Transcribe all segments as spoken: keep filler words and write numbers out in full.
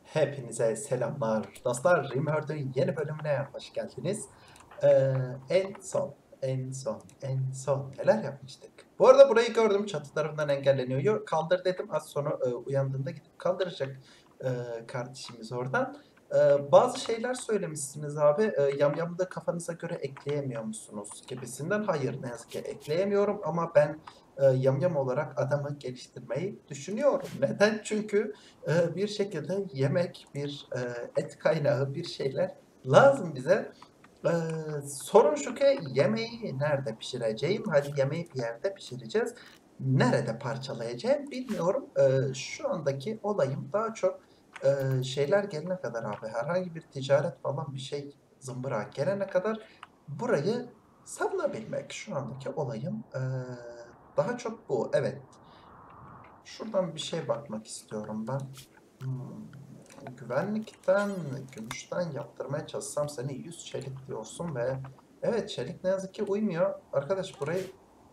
Hepinize selamlar. Dostlar, Rimworld'ün yeni bölümüne hoş geldiniz. Ee, en son, en son, en son neler yapmıştık? Bu arada burayı gördüm, çatı tarafından engelleniyor. Yo, kaldır dedim, az sonra e, uyandığında gidip kaldıracak e, kardeşimiz oradan. E, bazı şeyler söylemişsiniz abi. E, yamyamı da kafanıza göre ekleyemiyor musunuz gibisinden. Hayır, ne yazık ki ekleyemiyorum ama ben e, yamyam olarak adamı geliştirmeyi düşünüyorum. Neden? Çünkü e, bir şekilde yemek, bir e, et kaynağı, bir şeyler lazım bize. E, sorun şu ki yemeği nerede pişireceğim? Hadi yemeği bir yerde pişireceğiz. Nerede parçalayacağım bilmiyorum. E, şu andaki olayım daha çok e, şeyler gelene kadar abi. Herhangi bir ticaret falan bir şey zımbıra gelene kadar burayı savunabilmek. Şu andaki olayım e, daha çok bu. Evet. Şuradan bir şey bakmak istiyorum ben. Hmm, güvenlikten, gümüşten yaptırmaya çalışsam seni yüz çelik diyorsun ve evet çelik ne yazık ki uymuyor. Arkadaş burayı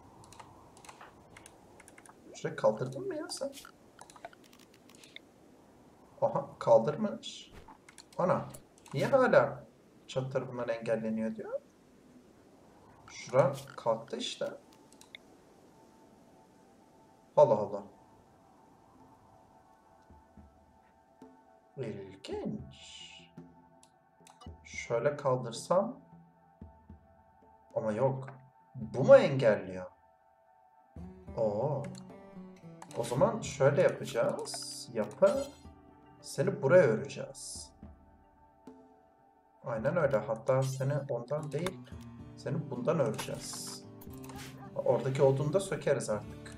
şurayı kaldırdın mı ya sen? Aha kaldırmış. Ana niye hala çatı tarafından engelleniyor diyor. Şura kalktı işte. Allah Allah. İlginç. Şöyle kaldırsam ama yok. Bu mu engelliyor? Oo. O zaman şöyle yapacağız. Yapı seni buraya öreceğiz. Aynen öyle. Hatta seni ondan değil, seni bundan öreceğiz. Oradaki odunu da sökeriz artık.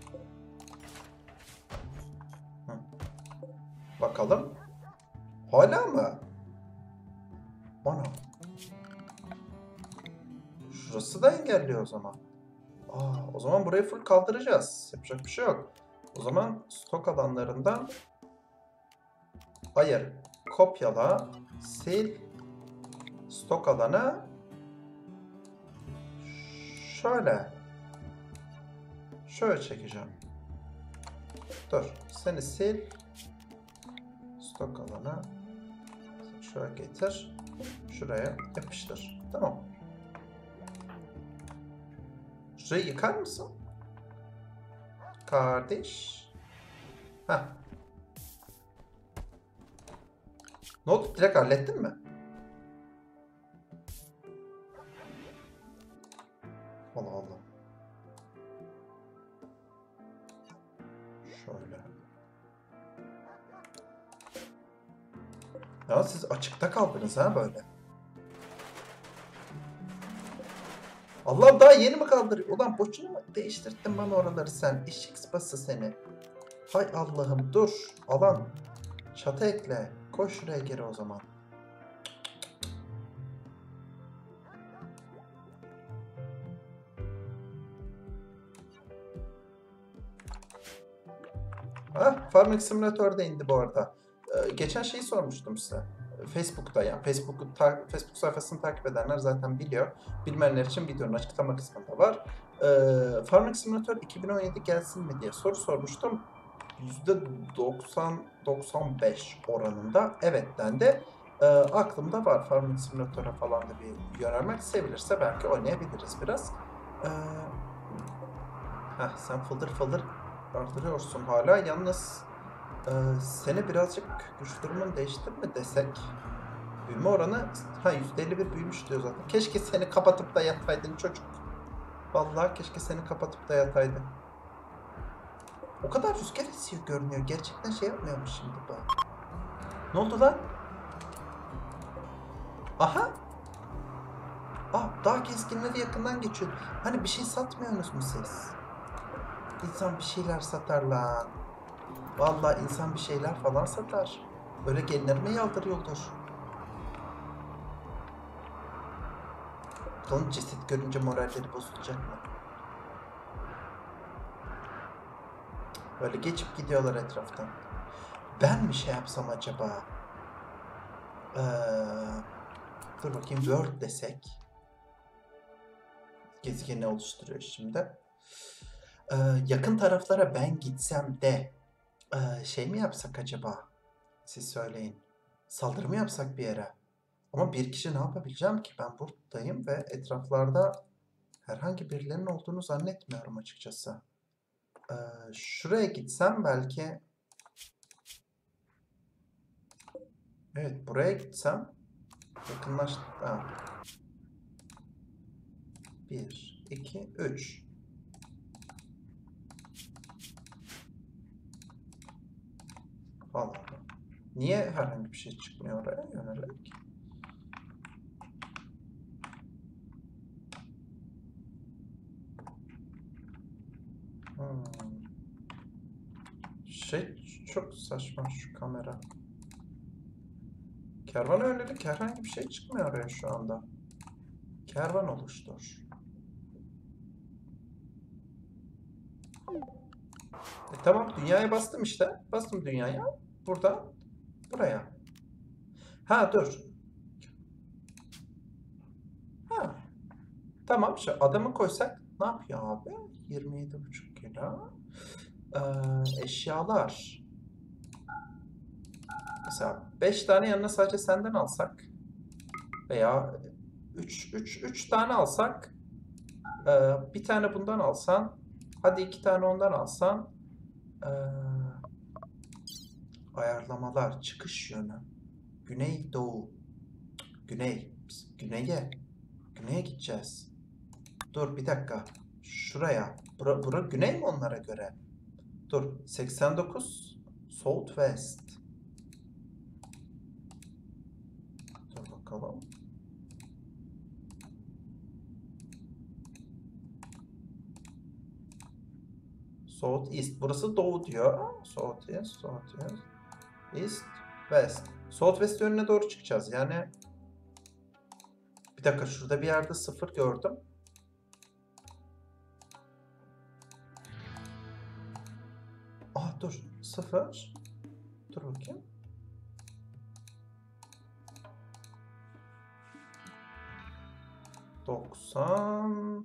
Hı. Bakalım. Hala mı? Ana. Şurası da engelliyor o zaman. Aa, o zaman burayı full kaldıracağız. Yapacak bir şey yok. O zaman stok alanlarından ayır, kopyala, sil, stok alanı şöyle. Şöyle çekeceğim. Dur. Seni sil. Stok alanı. Şöyle getir. Şuraya yapıştır. Tamam. Şurayı yıkar mısın? Kardeş. Heh. Ne oldu? Direkt hallettin mi? Allah Allah. Şöyle. Ya siz açıkta kaldınız ha böyle. Allah'ım daha yeni mi kaldırıyor? Ulan boşuna mı değiştirdin bana oraları sen? Eşek sıpası seni. Hay Allah'ım dur. Alan. Çatı ekle. Koş şuraya geri o zaman. Ah, Farming Simulator'da indi bu arada. Ee, geçen şeyi sormuştum size. Facebook'ta yani Facebook'u ta- Facebook sayfasını takip edenler zaten biliyor. Bilmeyenler için videonun açıklama kısmında var. Ee, Farming Simulator iki bin on yedi gelsin mi diye soru sormuştum. yüzde doksan doksan beş oranında evet dendi. Ee, aklımda var Farming Simulator'a falan da bir yönelmek sevilirse belki oynayabiliriz biraz. Ee, heh, sen fıldır fıldır artırıyorsun hala. Yalnız e, seni birazcık güç durumun değiştir mi desek? Büyüme oranı ha yüzde elli bir büyümüş diyor zaten. Keşke seni kapatıp da yataydın çocuk. Vallahi keşke seni kapatıp da yataydın. O kadar rüzgar esiyor görünüyor. Gerçekten şey yapmıyormuş şimdi bu. Ne oldu lan? Aha. Ah, dağ keskinleri yakından geçiyor. Hani bir şey satmıyorsunuz mu siz? İnsan bir şeyler satar lan. Vallahi insan bir şeyler falan satar. Öyle gelinir mi yaldırıyordur. Bakalım ceset görünce moralleri bozulacak mı? Böyle geçip gidiyorlar etraftan. Ben mi şey yapsam acaba? Ee, dur bakayım Word desek. Gezegeni oluşturuyor şimdi. Ee, yakın taraflara ben gitsem de ee, şey mi yapsak acaba? Siz söyleyin. Saldırı mı yapsak bir yere? Ama bir kişi ne yapabileceğim ki? Ben buradayım ve etraflarda herhangi birilerinin olduğunu zannetmiyorum açıkçası. Ee, şuraya gitsem belki... Evet, buraya gitsem yakınlaş... Ha. Bir, iki, üç. Allah Allah. Niye herhangi bir şey çıkmıyor oraya yönelik? Hmm. Şey çok saçma şu kamera. Kervana yönelik herhangi bir şey çıkmıyor oraya şu anda. Kervan oluştur. E tamam, dünyaya bastım işte. Bastım dünyaya. Buradan buraya. Ha dur. Ha. Tamam, şu adamı koysak ne yapıyor abi? yirmi yedi buçuk kilo. Ee, eşyalar. Mesela beş tane yanına sadece senden alsak veya üç üç üç tane alsak, e, bir tane bundan alsan, hadi iki tane ondan alsan, e, ayarlamalar, çıkış yönü, güney doğu, güney, biz güneye, güneye gideceğiz. Dur bir dakika, şuraya, bura, bura güney mi onlara göre? Dur, seksen dokuz Southwest. Dur bakalım. South East. Burası doğu diyor. South East, South East, East, West. South West yönüne doğru çıkacağız. Yani bir dakika, şurada bir yerde sıfır gördüm. Ah dur, sıfır. Dur bakayım. doksan.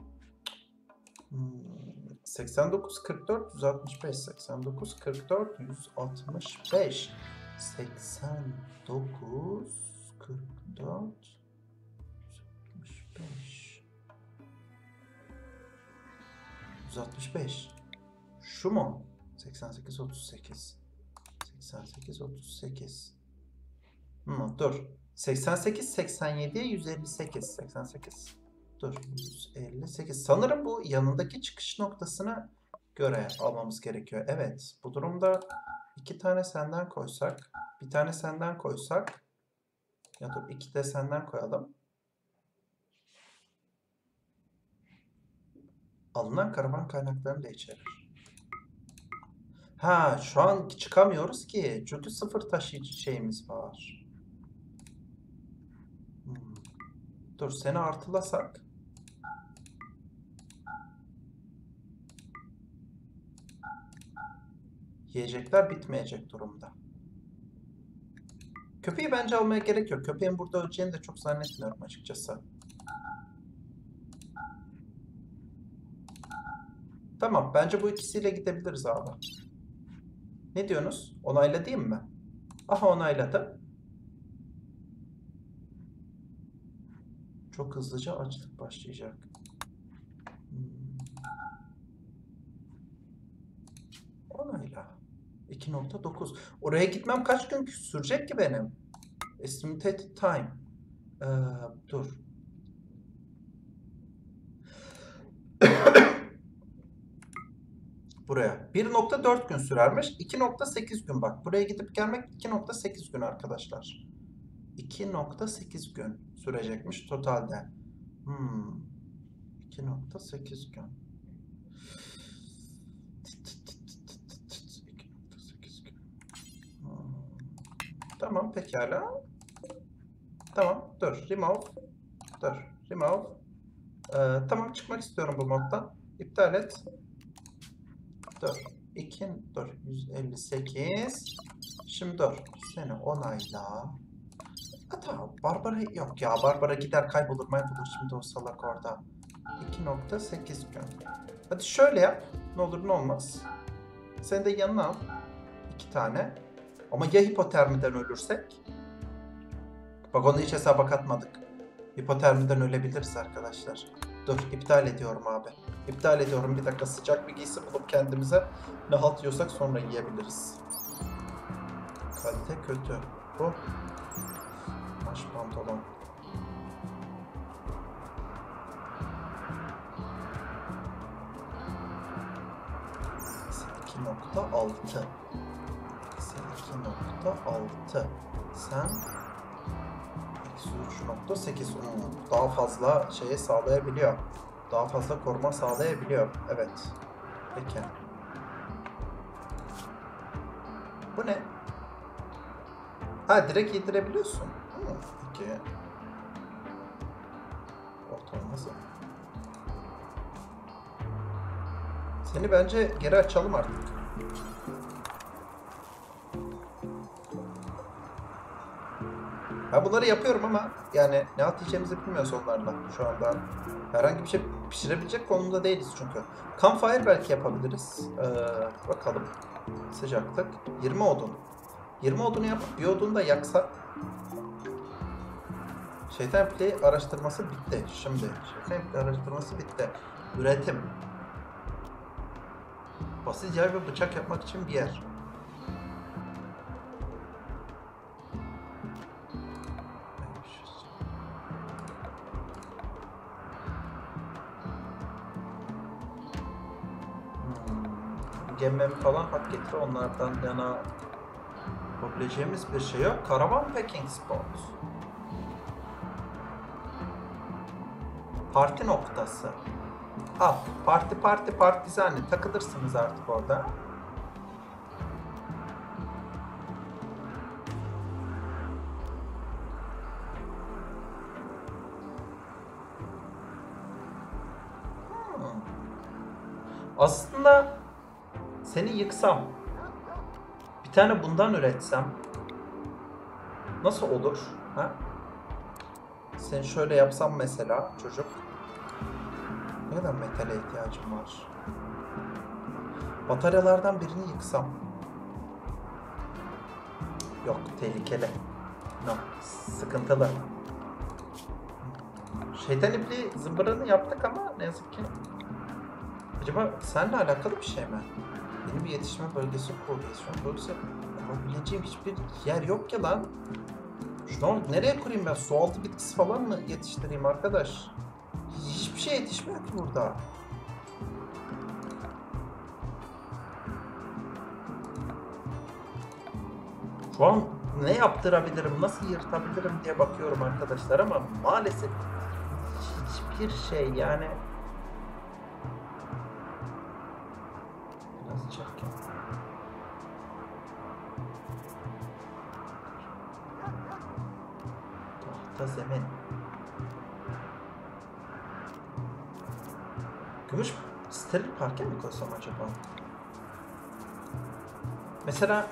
Hmm, seksen dokuz kırk dört yüz altmış beş. seksen dokuz kırk dört yüz altmış beş. seksen dokuz kırk dört yüz altmış beş. yüz altmış beş. Şu mu? seksen sekiz otuz sekiz. seksen sekiz otuz sekiz. Hmm, dur. seksen sekiz seksen yediye yüz elli sekiz. seksen sekiz. Dur. yüz elli sekiz. Sanırım bu yanındaki çıkış noktasına göre almamız gerekiyor. Evet. Bu durumda iki tane senden koysak, bir tane senden koysak, ya dur iki de senden koyalım. Alınan karavan kaynaklarını da içerir. Ha, şu an çıkamıyoruz ki. Çünkü sıfır taşıyıcı şeyimiz var. Hmm. Dur seni artılasak. Yiyecekler bitmeyecek durumda. Köpeği bence almaya gerek yok. Köpeğin burada öleceğini de çok zannetmiyorum açıkçası. Tamam, bence bu ikisiyle gidebiliriz abi. Ne diyorsunuz? Onayla diyeyim mi? Aha, onayladım. Çok hızlıca açlık başlayacak. Hmm. Onayla. iki nokta dokuz. Oraya gitmem kaç gün sürecek ki benim? Estimated time. Ee, dur. Buraya. bir nokta dört gün sürermiş. iki nokta sekiz gün bak. Buraya gidip gelmek iki nokta sekiz gün arkadaşlar. iki nokta sekiz gün sürecekmiş totalde. Hmm. iki nokta sekiz gün. iki nokta sekiz gün. Hmm. Tamam pekala. Tamam dur. Remove. Dur. Remove. Ee, tamam, çıkmak istiyorum bu moddan. İptal et. Dur. iki, dur. yüz elli sekiz. Şimdi dur. Seni onayla. Hatta Barbara yok ya. Barbara gider kaybolur maybolur şimdi o salak orada. iki nokta sekiz gün. Hadi şöyle yap. Ne olur ne olmaz. Seni de yanına al. iki tane. Ama ya hipotermiden ölürsek? Bak onu hiç hesaba katmadık. Hipotermiden ölebiliriz arkadaşlar. Dur iptal ediyorum abi. İptal ediyorum. Bir dakika sıcak bir giysi bulup kendimize ne halt yiyorsak sonra yiyebiliriz. Kalite kötü. Bu. Maş pantolon. iki nokta altı. iki nokta altı. Sen üç nokta sekiz. Daha fazla şeyi sağlayabiliyor. Daha fazla koruma sağlayabiliyor. Evet. Peki. Bu ne? Ha direkt yedirebiliyorsun. Hmm, peki. Ortalaması. Seni bence geri açalım artık. Ben bunları yapıyorum ama yani ne atlayacağımızı bilmiyoruz onlarla şu anda. Herhangi bir şey pişirebilecek konumda değiliz çünkü. Campfire belki yapabiliriz. Ee, bakalım. Sıcaklık. yirmi odun. yirmi odunu yapıp bir odunu da yaksak. Şeytan Play araştırması bitti. Şimdi Şeytan Play araştırması bitti. Üretim. Basit yer ve bıçak yapmak için bir yer. Gemmem falan hak getire onlardan yana yapabileceğimiz bir şey yok. Karavan packing spot. Parti noktası. Al. Parti parti partizani. Takılırsınız artık orada. Hmm. Aslında seni yıksam, bir tane bundan üretsem nasıl olur? Ha? Seni şöyle yapsam mesela çocuk. Ne kadar metale ihtiyacım var? Bataryalardan birini yıksam. Yok tehlikeli. No, sıkıntılı. Şeytan ipliği zımbırını yaptık ama ne yazık ki. Acaba seninle alakalı bir şey mi? Yeni bir yetişme bölgesi kuruluyor. Şu an bölgesi kurabileceğim hiçbir yer yok ki lan. Şunu nereye kurayım ben? Su altı bitkisi falan mı yetiştireyim arkadaş? Hiçbir şey yetişmiyor ki burada. Şu an ne yaptırabilirim, nasıl yırtabilirim diye bakıyorum arkadaşlar ama maalesef hiçbir şey yani. Biraz çirkin. Tahta zemin. Gümüş steril parke mi koysam acaba? Mesela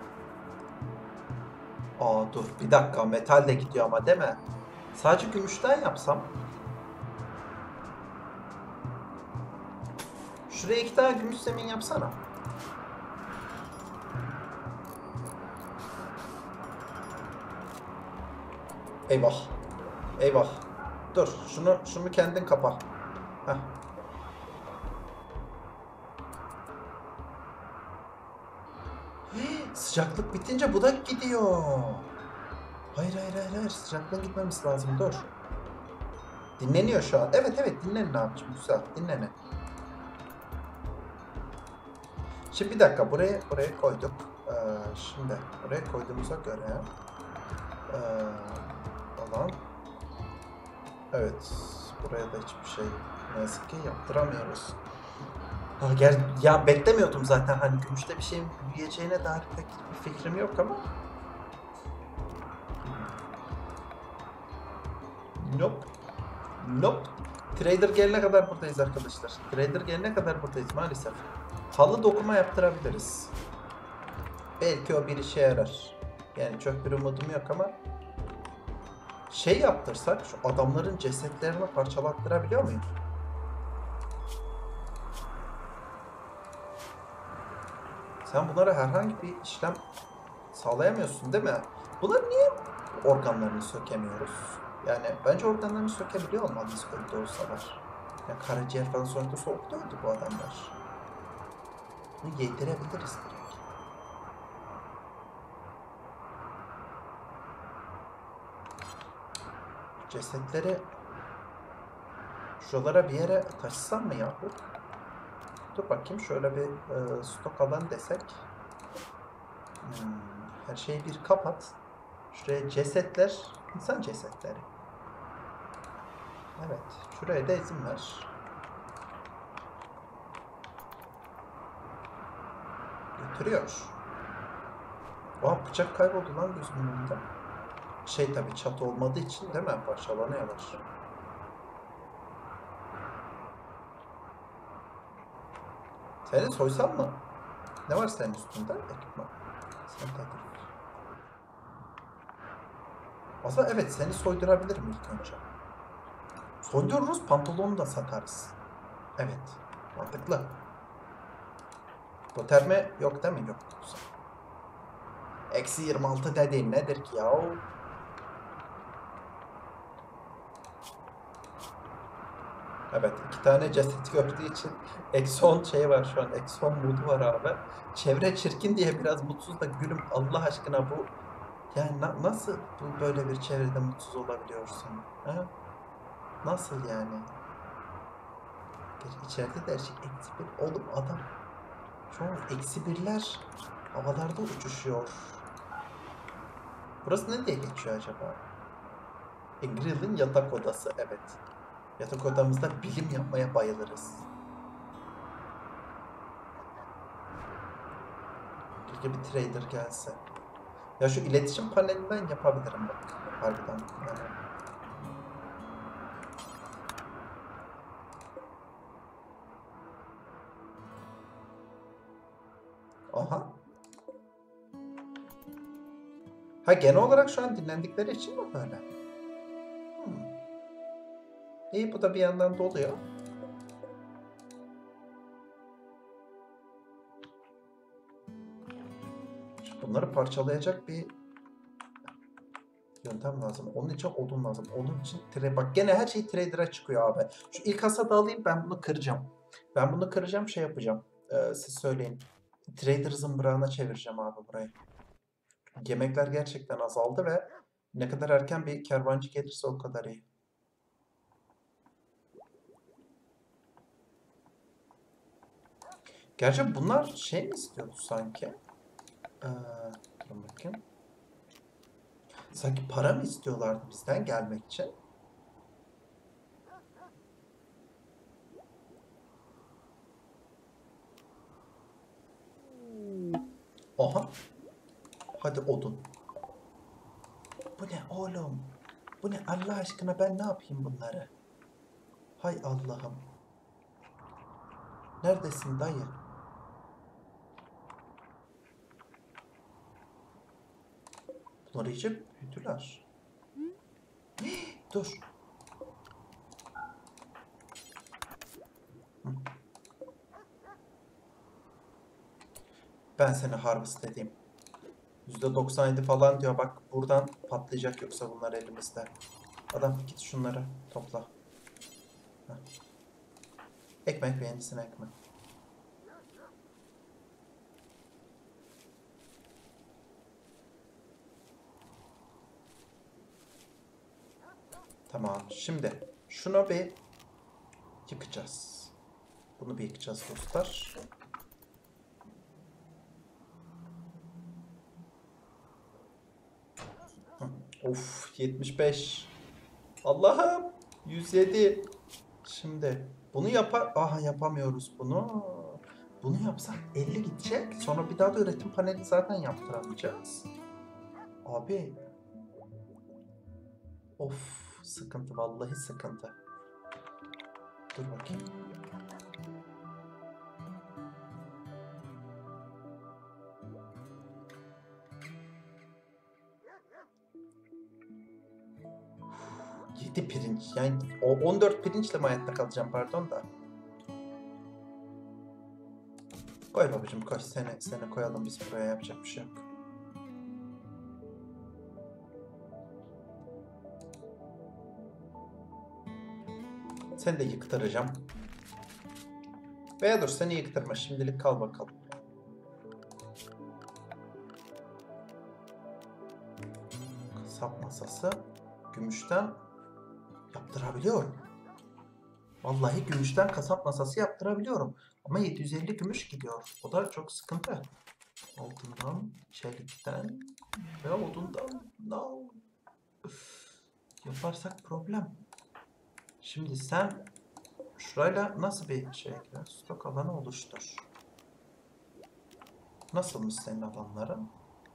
aa dur bir dakika metal de gidiyor ama değil mi? Sadece gümüşten yapsam. Şuraya iki tane gümüş zemin yapsana. Eyvah. Eyvah. Dur şunu şunu kendin kapa. Heh. Hii, sıcaklık bitince bu da gidiyor. Hayır hayır hayır hayır sıcaklığın gitmemesi lazım dur. Dinleniyor şu an. Evet evet dinlenin abicim güzel dinlenin. Şimdi bir dakika buraya buraya koyduk. Ee, şimdi buraya koyduğumuza göre ee, falan. Evet buraya da hiçbir şey ne yazık ki yaptıramıyoruz. Ha, gel, ya beklemiyordum zaten hani gümüşte bir şeyin büyüyeceğine dair pek bir fikrim yok ama. Nope. Nope. Trader gelene kadar buradayız arkadaşlar. Trader gelene kadar buradayız maalesef. Halı dokuma yaptırabiliriz. Belki o bir işe yarar. Yani çok bir umudum yok ama şey yaptırsak şu adamların cesetlerini parçalattırabiliyor muyum? Sen bunlara herhangi bir işlem sağlayamıyorsun değil mi? Bunlar niye Organlarını sökemiyoruz. Yani bence organlarını sökebiliyor olmalıyız öldü olsalar. Ya karaciğer falan sonuçta soğukta öldü bu adamlar. Bunu yedirebiliriz direkt. Cesetleri şuralara bir yere taşısam mı ya? Dur bakayım şöyle bir e, stok alan desek. Hmm, her şeyi bir kapat. Şuraya cesetler, insan cesetleri. Evet, şuraya da izin ver. Götürüyor. Aa, bıçak kayboldu lan gözümün önünde. Şey tabii çatı olmadığı için değil mi? Parçalanıyorlar. Seni soysam mı? Ne var senin üstünde? Ekipman. Sempatik. Aslında evet seni soydurabilirim ilk önce. Soydururuz pantolonu da satarız. Evet. Mantıklı. Toterme yok değil mi? Yok. Eksi yirmi altı dediğin nedir ki ya? Evet, iki tane ceset gördüğü için Exxon şey var şu an. Exxon modu var abi. Çevre çirkin diye biraz mutsuz da gülüm Allah aşkına bu yani na- nasıl bu böyle bir çevrede mutsuz olabiliyorsun? Ha? Nasıl yani? Geç, içeride de her şey eksi bir. Oğlum adam şu an eksi birler havalarda uçuşuyor. Burası ne diye geçiyor acaba? E, Grill'in yatak odası evet. Yatak odamızda bilim yapmaya bayılırız. Keşke bir trader gelse. Ya şu iletişim panelinden yapabilirim bak. Harbiden yani. Aha. Ha genel olarak şu an dinlendikleri için mi böyle? Hmm. İyi bu da bir yandan doluyor. Bunları parçalayacak bir yöntem lazım. Onun için odun lazım. Onun için tre bak gene her şey trader'a çıkıyor abi. Şu ilk hasada alayım ben bunu kıracağım. Ben bunu kıracağım şey yapacağım. Ee, siz söyleyin. Trader zımbırağına çevireceğim abi burayı. Yemekler gerçekten azaldı ve ne kadar erken bir kervancı gelirse o kadar iyi. Gerçi bunlar şey mi istiyordu sanki? Ee, durun bakayım. Sanki para mı istiyorlardı bizden gelmek için? Aha. Hadi odun. Bu ne oğlum? Bu ne Allah aşkına ben ne yapayım bunları? Hay Allah'ım. Neredesin dayı? Bunlar iyice büyüdüler. Dur. Hı. Ben seni harvest edeyim. yüzde doksan yedi falan diyor bak buradan patlayacak yoksa bunlar elimizde. Adam git şunları topla. Heh. Ekmek beğenisine ekmek. Tamam şimdi şunu bir yıkacağız. Bunu bir yıkacağız dostlar. Hı. Of yetmiş beş. Allah'ım yüz yedi. Şimdi bunu yapar. Aha yapamıyoruz bunu. Bunu yapsak elli gidecek. Sonra bir daha da üretim paneli zaten yaptıramayacağız. Abi. Of sıkıntı vallahi sıkıntı. Dur bakayım. yedi pirinç. Yani o on dört pirinçle mi hayatta kalacağım pardon da. Koy babacım koy. Seni, seni koyalım biz buraya yapacak bir şey yok. Seni de yıktıracağım. Veya dur seni yıktırma. Şimdilik kal bakalım. Kasap masası. Gümüşten yaptırabiliyorum. Vallahi gümüşten kasap masası yaptırabiliyorum. Ama yedi yüz elli gümüş gidiyor. O da çok sıkıntı. Altından, çelikten ve odundan. No. Yaparsak problem. Şimdi sen şurayla nasıl bir şey girer? Stok alanı oluştur. Nasılmış senin alanların?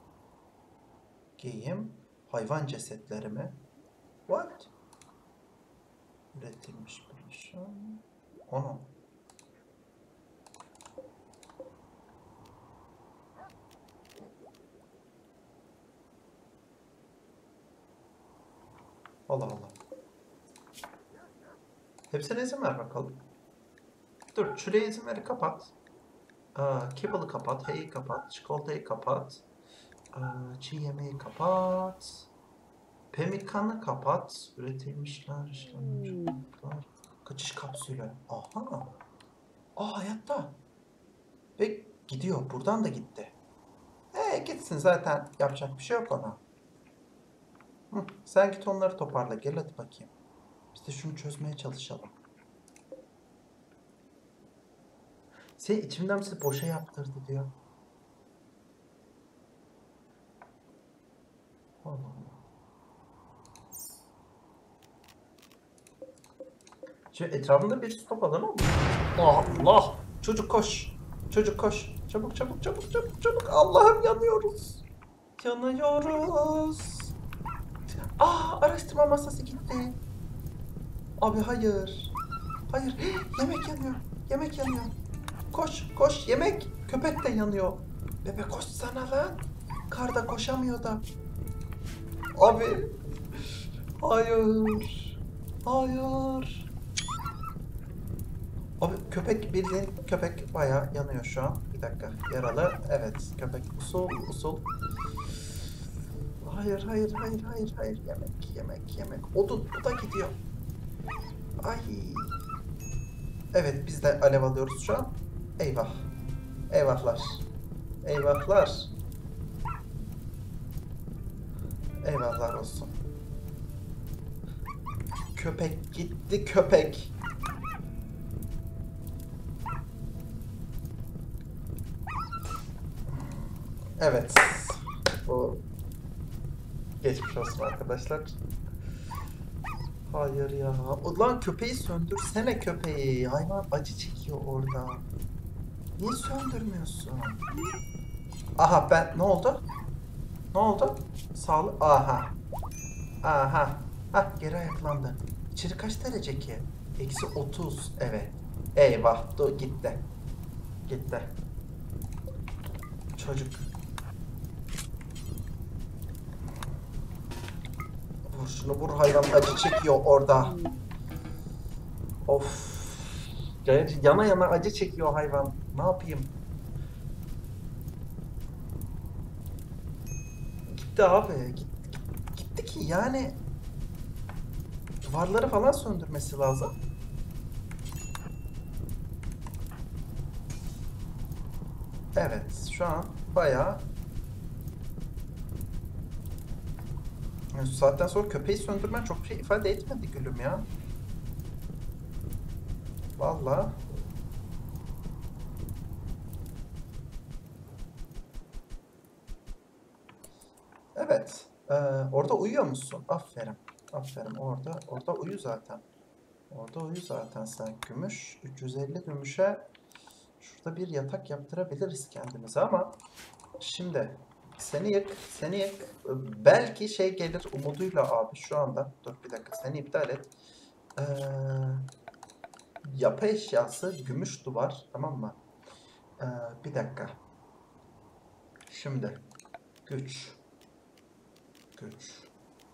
Giyim, hayvan cesetleri mi? What? Üretilmiş bilişim. Onu. Allah Allah. Hepsine izin ver bakalım. Dur, şuraya izin veri kapat. Aa, Kibble'ı kapat, Hey'i kapat, çikolatayı kapat. Aa, çiğ yemeği kapat. Pemmikan'ı kapat. Üretilmişler, işlenmişler. Kaçış kapsülü. Aha. Aa, hayatta. Ve gidiyor. Buradan da gitti. Ee, gitsin zaten. Yapacak bir şey yok ona. Hı, sen git onları toparla. Gel hadi bakayım. Biz de şunu çözmeye çalışalım. Şey içimden bizi boşa yaptırdı diyor. Allah Allah. Şimdi etrafında bir stop alanı oldu. Allah! Çocuk koş. Çocuk koş. Çabuk çabuk çabuk çabuk çabuk. Allah'ım yanıyoruz. Yanıyoruz. Aa, araştırma masası gitti. Abi hayır. Hayır. Yemek yanıyor. Yemek yanıyor. Koş koş yemek. Köpek de yanıyor. Bebe koşsana lan. Karda koşamıyor da. Abi. Hayır. Hayır. Abi köpek bildiğin köpek bayağı yanıyor şu an. Bir dakika. Yaralı. Evet. Köpek usul usul. Hayır hayır hayır hayır hayır. Yemek yemek yemek. Odun bu da gidiyor. Ay. Evet biz de alev alıyoruz şu an. Eyvah. Eyvahlar. Eyvahlar. Eyvahlar olsun. Köpek gitti köpek. Evet. Bu geçmiş olsun arkadaşlar. Hayır ya. Ulan köpeği söndürsene köpeği. Hayvan acı çekiyor orada. Niye söndürmüyorsun? Aha ben ne oldu? Ne oldu? Sağlık. Aha. Aha. Hah geri ayaklandı. İçeri kaç derece ki? Eksi otuz. Evet. Eyvah. Dur gitti. Gitti. Çocuk. Vur şunu vur hayvan acı çekiyor orada. Of. Yana yana acı çekiyor hayvan. Ne yapayım? Gitti abi. Gitti, gitti ki yani duvarları falan söndürmesi lazım. Evet, şu an bayağı yani şu saatten sonra köpeği söndürmen çok şey ifade etmedi gülüm ya. Vallahi. Evet. Ee, orada uyuyor musun? Aferin. Aferin. Orada orada uyu zaten. Orada uyu zaten sen. Gümüş. üç yüz elli gümüşe şurada bir yatak yaptırabiliriz kendimize ama şimdi seni yık, seni yık. Belki şey gelir umuduyla abi şu anda. Dur bir dakika seni iptal et. Ee, yapı eşyası gümüş duvar tamam mı? Ee, bir dakika. Şimdi güç. Güç.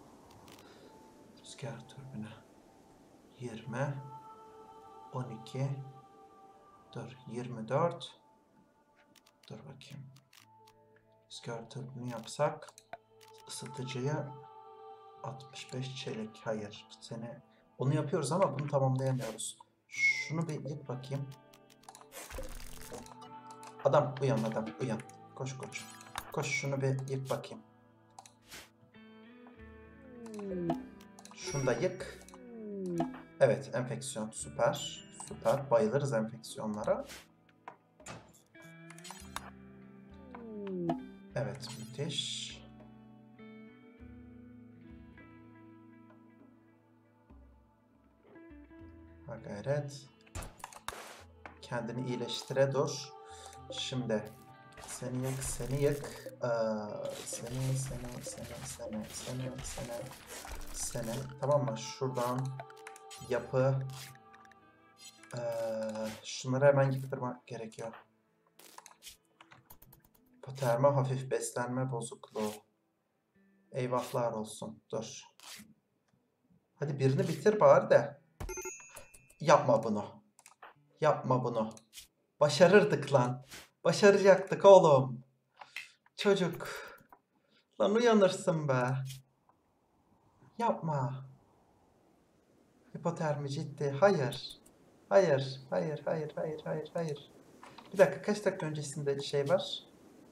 Rüzgar türbünü. yirmi. on iki. Dur yirmi dört. Dur bakayım. Rüzgar türbünü yapsak ısıtıcıya altmış beş çelik. Hayır. Seni Onu yapıyoruz ama bunu tamamlayamıyoruz. Şunu bir yık bakayım. Adam uyan, adam uyan. Koş koş. Koş şunu bir yık bakayım. Şunu da yık. Evet, enfeksiyon süper. Süper. Bayılırız enfeksiyonlara. Evet, müthiş. Ha gayret. Kendini iyileştire dur. Şimdi seni yık, seni yık. Ee, seni, seni, seni, seni, seni, seni, seni. Tamam mı? Şuradan yapı. Ee, şunları hemen yıktırmak gerekiyor. Hipotermi, hafif beslenme bozukluğu. Eyvahlar olsun. Dur. Hadi birini bitir bari de. Yapma bunu. Yapma bunu. Başarırdık lan. Başaracaktık oğlum. Çocuk. Lan uyanırsın be. Yapma. Hipotermi ciddi. Hayır. Hayır. Hayır. Hayır. Hayır. Hayır. Hayır. Bir dakika. Kaç dakika öncesinde şey var?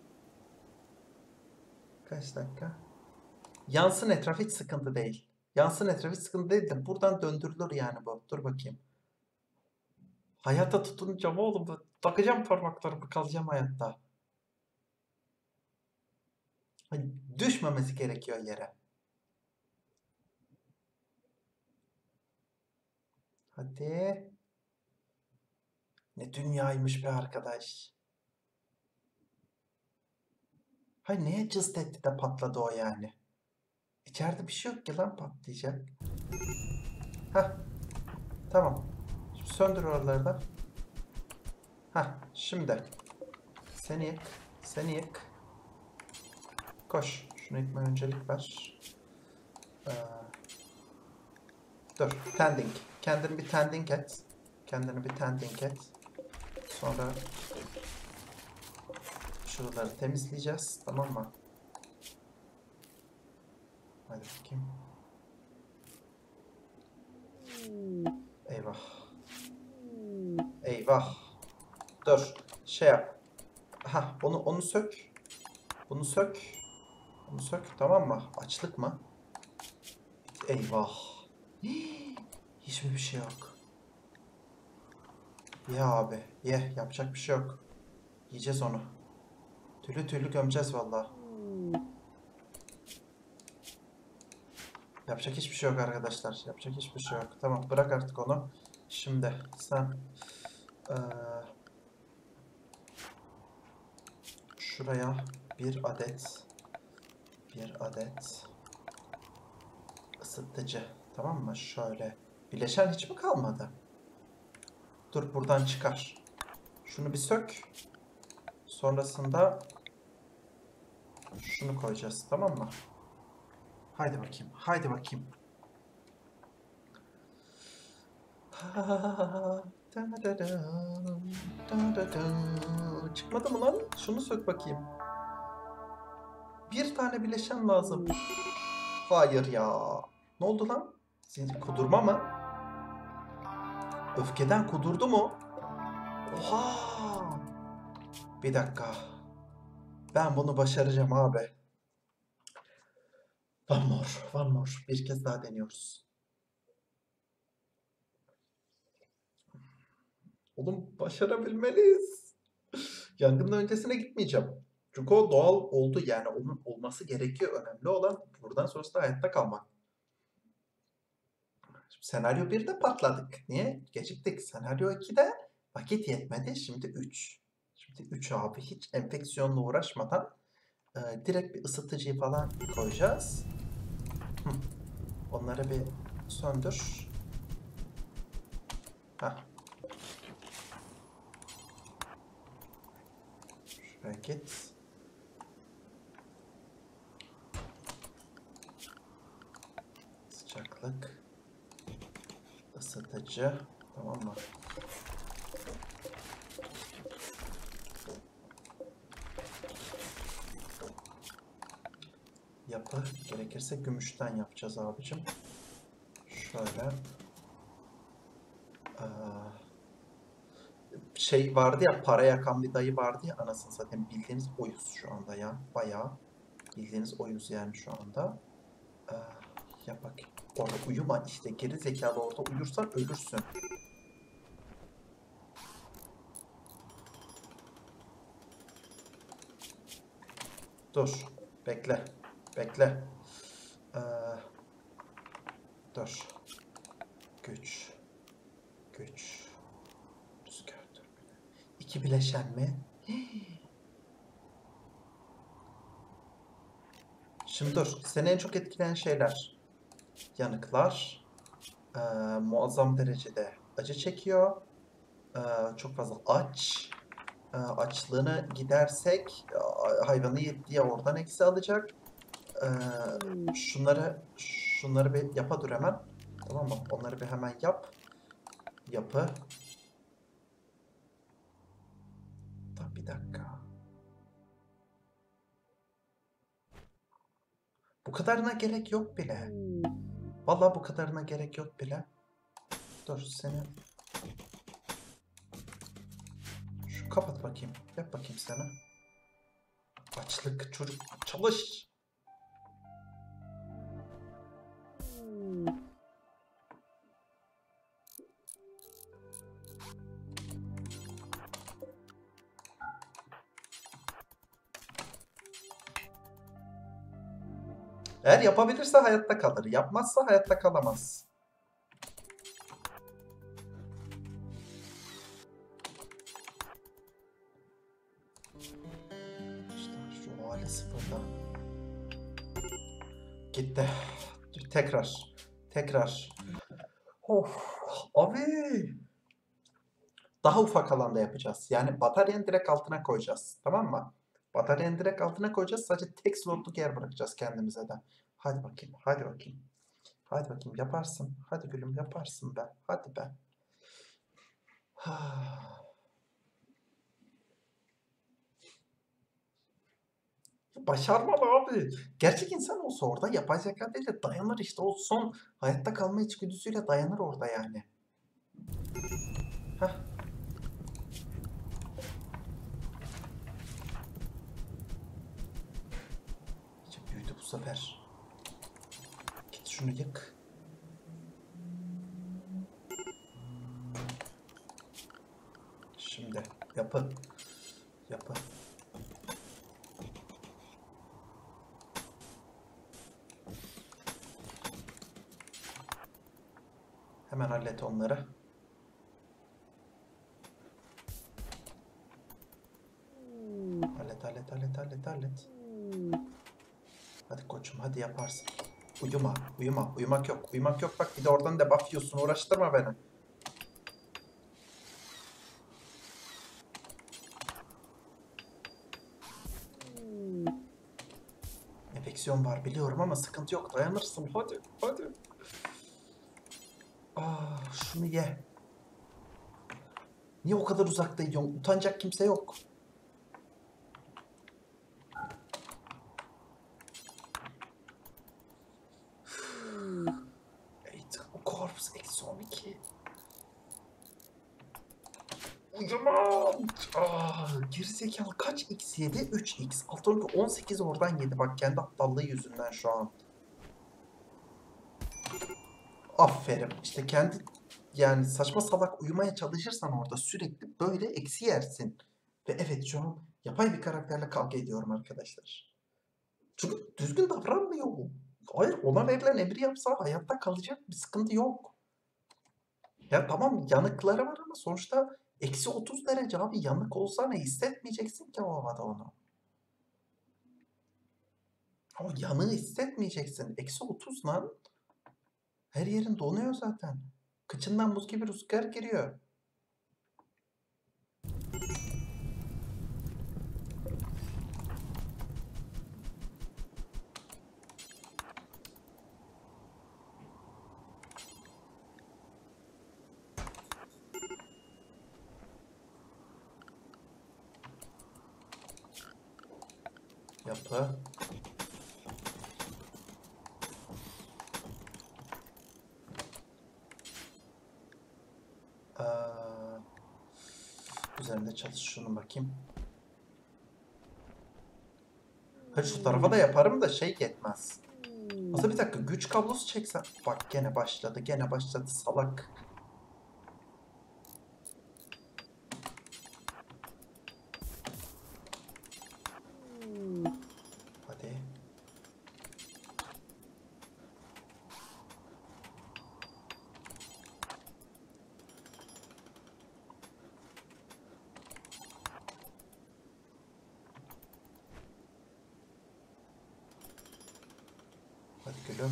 Kaç dakika? Yansın etraf hiç sıkıntı değil. Yansın etraf hiç sıkıntı değil de buradan döndürülür yani bu. Dur bakayım. Hayata tutunacağım oğlum. Takacağım parmaklarımı, kalacağım hayatta. Hani düşmemesi gerekiyor yere. Hadi. Ne dünyaymış be arkadaş. Hay neye cızt etti de patladı o yani. İçeride bir şey yok ki lan patlayacak. Hah. Tamam. Şimdi söndür oraları da. Hah. Şimdi. Seni yık. Seni yık. Koş. Şunu yıkmaya öncelik ver. Ee, dur. Tending. Kendini bir tending et. Kendini bir tending et. Sonra şuraları temizleyeceğiz. Tamam mı? Hadi bakayım. Eyvah. Eyvah. Dur. Şey yap. Ha, onu onu sök. Bunu sök. Bunu sök. Tamam mı? Açlık mı? Eyvah. Hii, hiçbir şey yok. Ye abi. Ye. Yapacak bir şey yok. Yiyeceğiz onu. Türlü türlü gömeceğiz vallahi. Yapacak hiçbir şey yok arkadaşlar. Yapacak hiçbir şey yok. Tamam bırak artık onu. Şimdi sen ee, şuraya bir adet bir adet ısıtıcı. Tamam mı? Şöyle. Bileşen hiç mi kalmadı? Dur buradan çıkar. Şunu bir sök. Sonrasında şunu koyacağız. Tamam mı? Haydi bakayım. Haydi bakayım. Çıkmadı mı lan? Şunu sök bakayım. Bir tane bileşen lazım. Hayır ya. Ne oldu lan? Senin kudurma mı? Öfkeden kudurdu mu? Oha! Bir dakika. Ben bunu başaracağım abi. One more, one more. Bir kez daha deniyoruz. Oğlum başarabilmeliyiz. Yangından öncesine gitmeyeceğim. Çünkü o doğal oldu yani onun olması gerekiyor. Önemli olan buradan sonrasında hayatta kalmak. Şimdi senaryo birde patladık. Niye? Geciktik. Senaryo ikide vakit yetmedi. Şimdi üç. Şimdi üç abi hiç enfeksiyonla uğraşmadan e, direkt bir ısıtıcıyı falan koyacağız. Hı. Onları bir söndür. Hah. Şuraya git. Sıcaklık. Isıtıcı. Tamam mı? Yapı. Gerekirse gümüşten yapacağız abicim. Şöyle. Aa, şey vardı ya, para yakan bir dayı vardı ya, anasını satayım, bildiğiniz oyuz şu anda ya. Bayağı bildiğiniz oyuz yani şu anda. Aa, ya bak, orada uyuma işte, geri zekalı, orada uyursan ölürsün. Dur. Bekle. Bekle. Ee, dur. Güç. Güç. Rüzgar türbünü. İki bileşen mi? Şimdi dur. Seni en çok etkileyen şeyler. Yanıklar. Ee, muazzam derecede acı çekiyor. Ee, çok fazla aç. Ee, açlığını gidersek hayvanı yetti ya, oradan eksi alacak. Ee, şunları şunları bir yapa dur hemen. Tamam mı? Onları bir hemen yap. Yapı. Dur bir dakika. Bu kadarına gerek yok bile. Vallahi bu kadarına gerek yok bile. Dur seni. Şu kapat bakayım. Yap bakayım sana. Açlık çocuk çalış. Eğer yapabilirse hayatta kalır. Yapmazsa hayatta kalamaz. İşte şu hali sıfırda. Gitti. Tekrar. Tekrar. Of. Abi. Daha ufak alanda yapacağız. Yani bataryanın direkt altına koyacağız. Tamam mı? Bataryanın direkt altına koyacağız. Sadece tek slotluk yer bırakacağız kendimize de. Hadi bakayım. Hadi bakayım. Hadi bakayım yaparsın. Hadi gülüm yaparsın be. Hadi be. Başarmalı abi. Gerçek insan olsa orada, yapay zeka değil de dayanır işte. O son hayatta kalma içgüdüsüyle dayanır orada yani. Heh. İyice büyüdü bu sefer. Git şunu yık. Şimdi yapı. Yapı. Hemen hallet onları. Hallet hallet hallet hallet hallet. Hadi koçum, hadi yaparsın. Uyuma uyuma. Uyumak yok. Uyumak yok. Bak bir de oradan debuff yiyorsun. Uğraştırma beni. Enfeksiyon var biliyorum ama sıkıntı yok. Dayanırsın. Hadi hadi. Ah, şunu ye. Niye o kadar uzakta yiyorsun? Utanacak kimse yok. Eight Corps eksi on iki. Uyumam. Ah, gerizekalı kaç x yedi? üç x. Alt on sekiz oradan yedi. Bak kendi aptallığı yüzünden şu an. Aferin. İşte kendi yani saçma salak uyumaya çalışırsan orada sürekli böyle eksi yersin. Ve evet şu an yapay bir karakterle kavga ediyorum arkadaşlar. Çünkü düzgün davranmıyor. Hayır, ona verilen emri yapsa hayatta kalacak, bir sıkıntı yok. Ya tamam yanıkları var ama sonuçta eksi otuz derece abi, yanık olsa ne, hissetmeyeceksin ki o havada onu. O yanığı hissetmeyeceksin. Eksi otuz lan. Her yerin donuyor zaten. Kıçından buz gibi rüzgar giriyor. Yapı. üzerinde çalış şunu bakayım. Ha şu tarafa da yaparım da şey yetmez. Aslında bir dakika güç kablosu çeksem. Bak gene başladı gene başladı salak. Hadi. Hadi gülüm.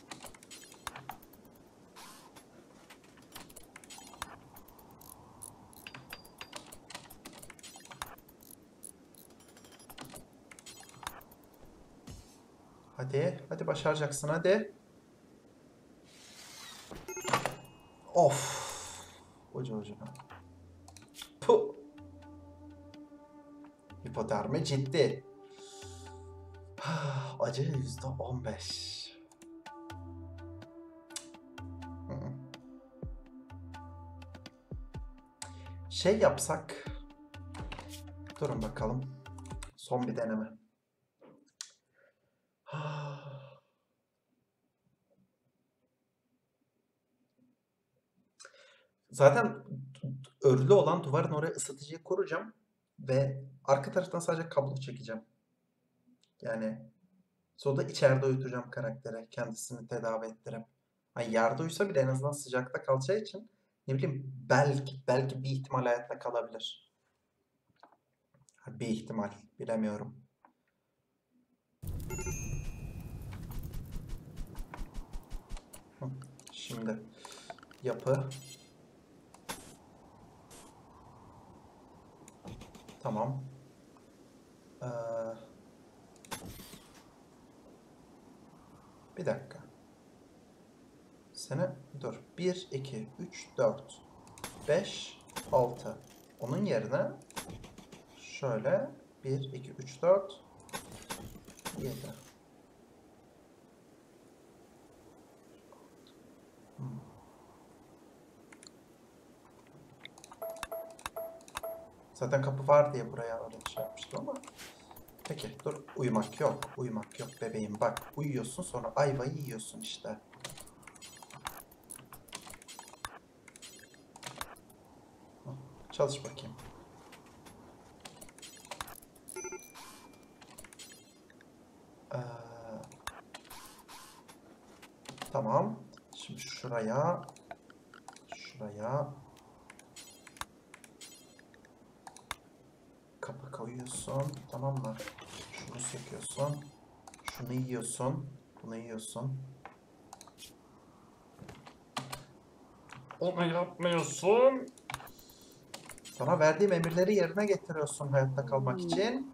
Hadi. Hadi başaracaksın hadi. Of. Ucu ucuna. Puh. Hipotermi ciddi. Acı yüzde on beş. Şey yapsak. Durun bakalım. Son bir deneme. Zaten örülü olan duvarın oraya ısıtıcıyı kuracağım. Ve arka taraftan sadece kablo çekeceğim. Yani sonra da içeride uyutacağım karaktere. Kendisini tedavi ettirip. Hani yerde uyusa bile en azından sıcakta kalacağı için ne bileyim belki belki bir ihtimal hayatta kalabilir. Bir ihtimal bilemiyorum. Şimdi yapı. Tamam. Ee, bir dakika. Sene dur. bir, iki, üç, dört, beş, altı. Onun yerine şöyle bir, iki, üç, dört, yedi. Hmm. Zaten kapı var diye buraya öyle şey yapmıştım ama. Peki dur uyumak yok. Uyumak yok bebeğim. Bak uyuyorsun sonra ayvayı yiyorsun işte. Çalış bakayım. Ee, tamam. Şimdi şuraya. Şuraya. Kapı koyuyorsun. Tamam mı? Şunu söküyorsun. Şunu yiyorsun. Bunu yiyorsun. Onu yapmıyorsun. Sana verdiğim emirleri yerine getiriyorsun hayatta kalmak için.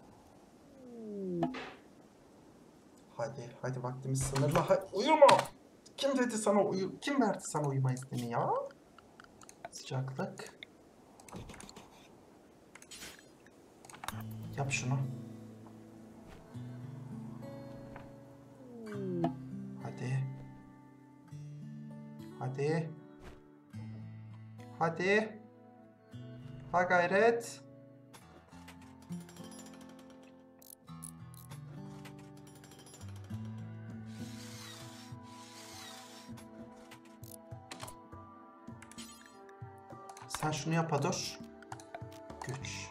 Hadi, hadi vaktimiz sınırlı. Ha, uyuma. Kim dedi sana uyu? Kim verdi sana uyuma izni ya? Sıcaklık. Yap şunu. Hadi. Hadi. Hadi. Ha gayret. Sen şunu yap Adoş. Güç.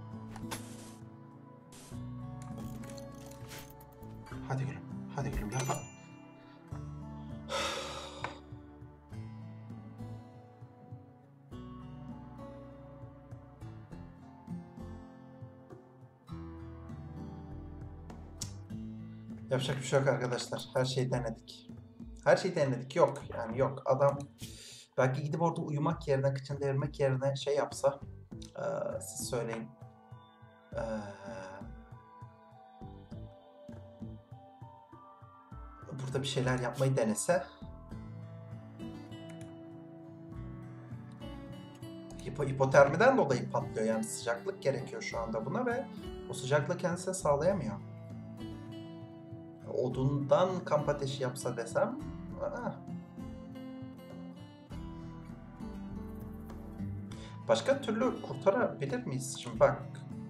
Hadi gülüm. Hadi gülüm yap. Yapacak bir şey yok arkadaşlar. Her şeyi denedik. Her şeyi denedik. Yok yani yok. Adam belki gidip orada uyumak yerine, kıçını devirmek yerine şey yapsa. Ee, siz söyleyin. Ee, burada bir şeyler yapmayı denese. Hipo, hipotermiden dolayı patlıyor. Yani sıcaklık gerekiyor şu anda buna ve o sıcaklığı kendisine sağlayamıyor. Odundan kamp ateşi yapsa desem. Aa. Başka türlü kurtarabilir miyiz? Şimdi bak.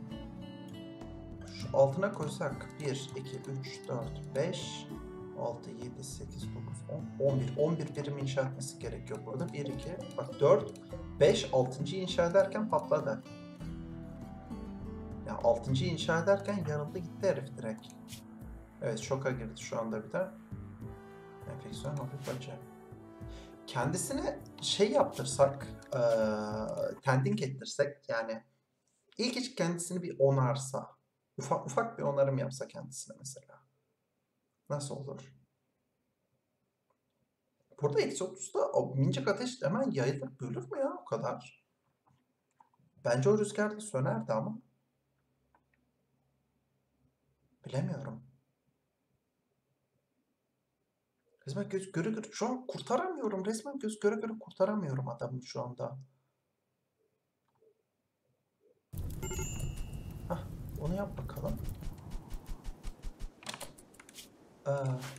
Şu altına koysak bir, iki, üç, dört, beş, altı, yedi, sekiz, dokuz, on, on bir. on bir birim inşa etmesi gerekiyor burada. bir, iki, bak dört, beş, altıncıyı inşa ederken patladı. Ya altıncıyı inşa ederken yarıldı gitti herif direkt. Evet, şoka girdi şu anda bir de. Enfeksiyon hafif acı. Kendisine şey yaptırsak, ee, tending ettirsek yani ilk hiç kendisini bir onarsa, ufak ufak bir onarım yapsa kendisine mesela. Nasıl olur? Burada eksi otuzda o minicik ateş hemen yayılır, bölür mü ya o kadar? Bence o rüzgarda sönerdi ama. Bilemiyorum. Resmen göz göre göre şu an kurtaramıyorum. Resmen göz göre göre kurtaramıyorum adamı şu anda. Hah, onu yap bakalım. Ee,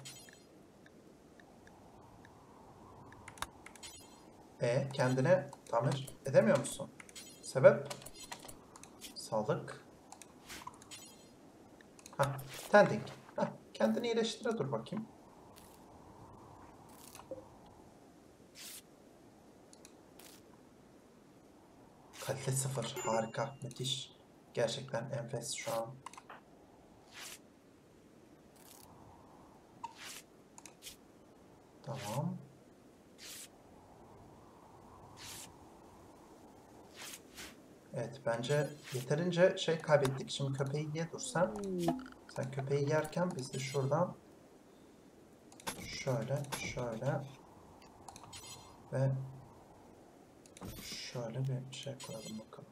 e kendine tamir edemiyor musun? Sebep? Sağlık. Hah, tending. Hah, kendini iyileştire dur bakayım. Kalite sıfır. Harika. Müthiş. Gerçekten enfes şu an. Tamam. Evet, bence yeterince şey kaybettik. Şimdi köpeği ye dur sen. Sen köpeği yerken biz de şuradan şöyle, şöyle ve şöyle bir şey koyalım bakalım.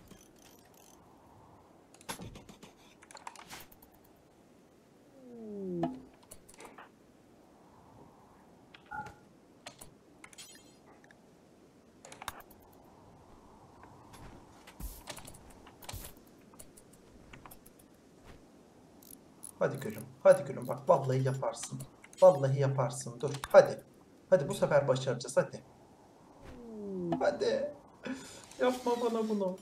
Hadi gülüm, hadi gülüm bak vallahi yaparsın. Vallahi yaparsın. Dur, hadi. Hadi bu sefer başaracağız, hadi. Hadi. Yapma bana bunu.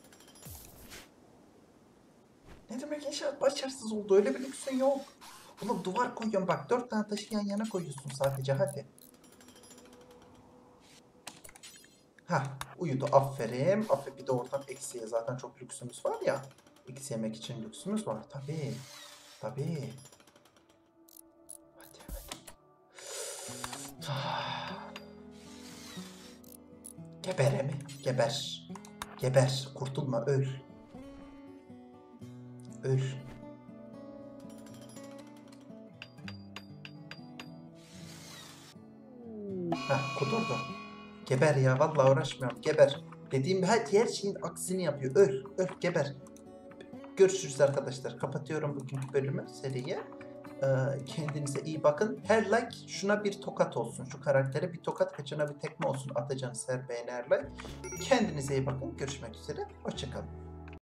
Ne demek inşaat başarısız oldu? Öyle bir lüksün yok. Oğlum duvar koyuyorum bak. Dört tane taşı yan yana koyuyorsun sadece, hadi. Hah, uyudu, aferin. Aferin, bir de oradan eksiye zaten çok lüksümüz var ya. Eksi yemek için lüksümüz var. Tabii. Tabii. Hadi hadi. Geber mi? Geber. Geber. Kurtulma. Öl. Öl. Heh, kudurdu. Geber ya. Vallahi uğraşmıyorum. Geber. Dediğim her, her şeyin aksini yapıyor. Öl. Öl. Geber. Görüşürüz arkadaşlar. Kapatıyorum bugünkü bölümü, seriyi. Ee, kendinize iyi bakın. Her like şuna bir tokat olsun. Şu karaktere bir tokat, kaçına bir tekme olsun. Atacağınız her beğeni, her like. Kendinize iyi bakın. Görüşmek üzere. Hoşçakalın.